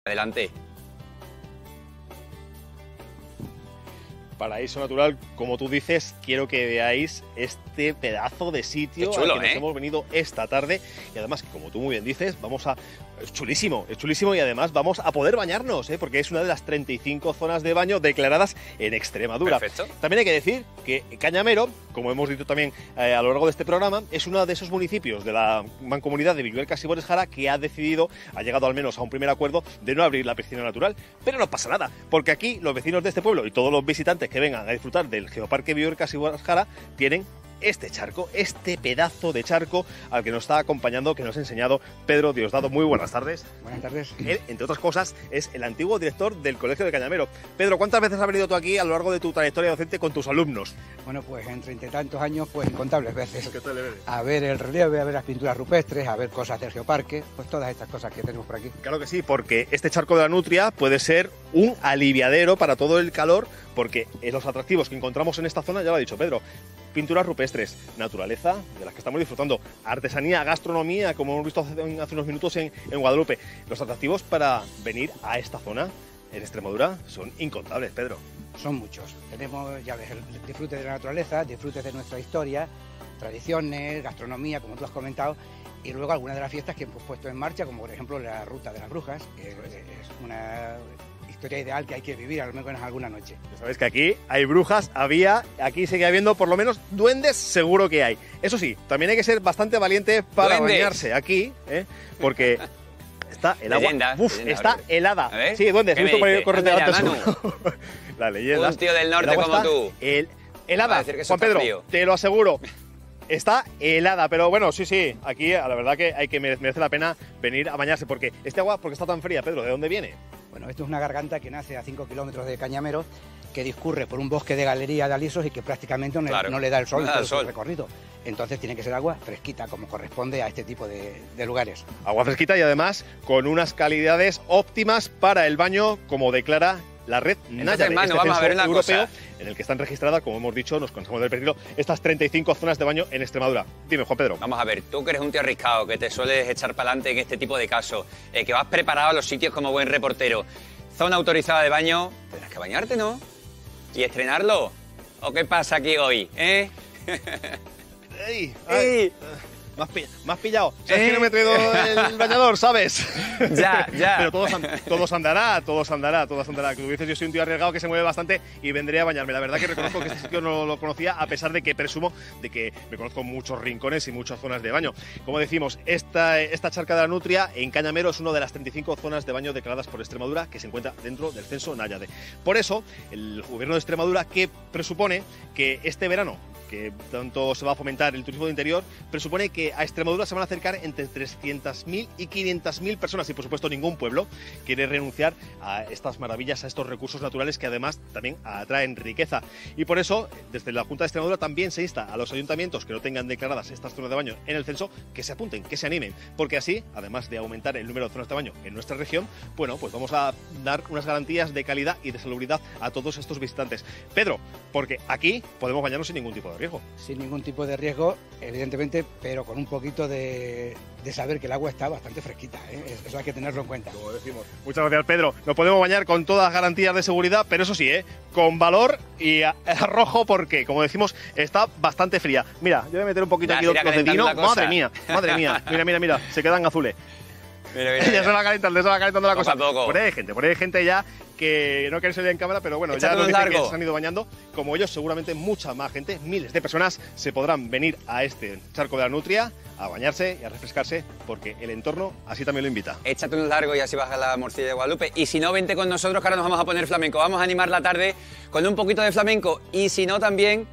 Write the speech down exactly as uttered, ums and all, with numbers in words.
Adelante. Paraíso natural, como tú dices, quiero que veáis este pedazo de sitio chulo, al que nos ¿eh? hemos venido esta tarde. Y además, como tú muy bien dices, vamos a... Es chulísimo, es chulísimo y además vamos a poder bañarnos, ¿eh? Porque es una de las treinta y cinco zonas de baño declaradas en Extremadura. Perfecto. También hay que decir que Cañamero, como hemos dicho también eh, a lo largo de este programa, es uno de esos municipios de la mancomunidad de Villuercas y Borejara que ha decidido, ha llegado al menos a un primer acuerdo de no abrir la piscina natural. Pero no pasa nada, porque aquí los vecinos de este pueblo y todos los visitantes que vengan a disfrutar del Geoparque Villuercas y Borejara tienen este charco, este pedazo de charco al que nos está acompañando, que nos ha enseñado Pedro Diosdado. Muy buenas tardes. Buenas tardes. Él, entre otras cosas, es el antiguo director del Colegio de Cañamero. Pedro, ¿cuántas veces has venido tú aquí a lo largo de tu trayectoria docente con tus alumnos? Bueno, pues en treinta y tantos años, pues incontables veces. ¿Qué tal le ves? A ver el relieve, a ver las pinturas rupestres, a ver cosas del geoparque, pues todas estas cosas que tenemos por aquí. Claro que sí, porque este charco de la Nutria puede ser un aliviadero para todo el calor, porque los atractivos que encontramos en esta zona, ya lo ha dicho Pedro, pinturas rupestres, naturaleza, de las que estamos disfrutando, artesanía, gastronomía, como hemos visto hace, hace unos minutos en, en Guadalupe. Los atractivos para venir a esta zona en Extremadura son incontables, Pedro. Son muchos. Tenemos, ya ves, el disfrute de la naturaleza, disfrute de nuestra historia, tradiciones, gastronomía, como tú has comentado, y luego algunas de las fiestas que hemos puesto en marcha, como por ejemplo la Ruta de las Brujas, que es una historia ideal que hay que vivir al menos alguna noche. Ya sabéis que aquí hay brujas, había, aquí sigue habiendo por lo menos duendes, seguro que hay. Eso sí, también hay que ser bastante valiente para ¡Duendes! bañarse aquí, ¿eh? Porque está el agua, Leyenda, uf, leyenda, está ¿verdad? helada. A ver, Sí, duendes, he ¿qué visto me por ahí dices? correr Anda ya, delante Manu. suyo. La leyenda. Un tío del El norte agua como está tú. el- Va helada, a decir que eso Juan está Pedro, frío. te lo aseguro. Está helada, pero bueno, sí, sí, aquí la verdad que hay que merece la pena venir a bañarse, porque este agua, porque está tan fría, Pedro, ¿de dónde viene? Bueno, esto es una garganta que nace a cinco kilómetros de Cañamero, que discurre por un bosque de galería de alisos y que prácticamente no, Claro, no le da el sol no en da todo el su sol. recorrido. Entonces tiene que ser agua fresquita, como corresponde a este tipo de, de lugares. Agua fresquita y además con unas calidades óptimas para el baño, como declara la red Náyade, Manu, este vamos a censo ver una europeo cosa. en el que están registradas, como hemos dicho, nos cansamos del peligro, estas treinta y cinco zonas de baño en Extremadura. Dime, Juan Pedro. Vamos a ver, tú que eres un tío arriscado, que te sueles echar para adelante en este tipo de casos, eh, que vas preparado a los sitios como buen reportero, zona autorizada de baño, tendrás que bañarte, ¿no? ¿Y estrenarlo? ¿O qué pasa aquí hoy, eh? ¡Ey! ¡Ey! Me has, pi- me has pillado. ¿Sabes ¿Eh? que no me he traído el bañador, sabes? Ya, ya. Pero todos, an- todos andará, todos andará, todos andará. Como dices, yo soy un tío arriesgado que se mueve bastante y vendré a bañarme. La verdad que reconozco que este sitio no lo conocía, a pesar de que presumo de que me conozco muchos rincones y muchas zonas de baño. Como decimos, esta, esta charca de la Nutria en Cañamero es una de las treinta y cinco zonas de baño declaradas por Extremadura que se encuentra dentro del censo Náyade. Por eso, el gobierno de Extremadura, que presupone que este verano, que tanto se va a fomentar el turismo de interior, presupone que a Extremadura se van a acercar entre trescientas mil y quinientas mil personas y, por supuesto, ningún pueblo quiere renunciar a estas maravillas, a estos recursos naturales que además también atraen riqueza. Y por eso, desde la Junta de Extremadura también se insta a los ayuntamientos que no tengan declaradas estas zonas de baño en el censo que se apunten, que se animen, porque así, además de aumentar el número de zonas de baño en nuestra región, bueno, pues vamos a dar unas garantías de calidad y de salubridad a todos estos visitantes. Pedro, porque aquí podemos bañarnos sin ningún tipo de riesgo. Sin ningún tipo de riesgo, evidentemente, pero con un poquito de, de saber que el agua está bastante fresquita, ¿eh? Eso hay que tenerlo en cuenta. Como decimos. Muchas gracias, Pedro. Nos podemos bañar con todas las garantías de seguridad, pero eso sí, ¿eh? Con valor y a- arrojo, porque, como decimos, está bastante fría. Mira, yo voy a meter un poquito Ya, aquí mira, los de calentando vino. la cosa. Madre mía, madre mía. Mira, mira, mira, se quedan azules. Mira, mira, Ya mira. se va calentando, ya se va calentando la Poco cosa. a poco. Por ahí hay gente, por ahí hay gente ya que no quiere salir en cámara, pero bueno, Échate ya nos un dicen que largo. se han ido bañando. Como ellos, seguramente mucha más gente, miles de personas, se podrán venir a este charco de la Nutria a bañarse y a refrescarse, porque el entorno así también lo invita. Échate un largo y así baja la morcilla de Guadalupe. Y si no, vente con nosotros, que ahora nos vamos a poner flamenco. Vamos a animar la tarde con un poquito de flamenco. Y si no, también